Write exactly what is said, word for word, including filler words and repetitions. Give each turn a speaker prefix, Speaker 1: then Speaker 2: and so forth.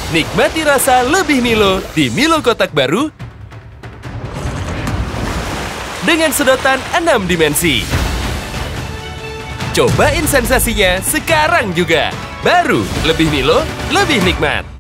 Speaker 1: Nikmati rasa lebih Milo di Milo kotak baru dengan sedotan enam dimensi. Cobain sensasinya sekarang juga. Baru, lebih Milo, lebih nikmat.